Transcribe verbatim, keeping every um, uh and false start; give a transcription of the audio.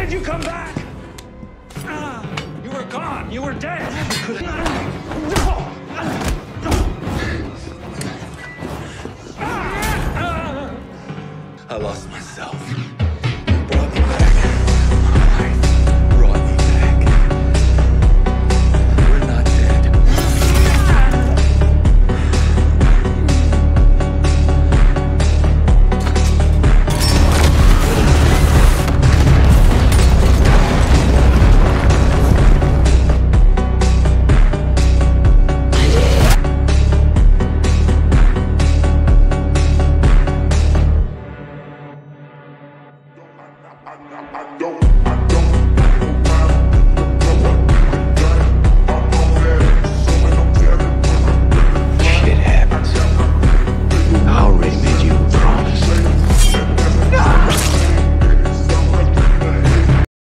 did you come back? Ah, you were gone. You were dead. You could I lost myself. You brought me back. My life brought me back. We're not dead. I don't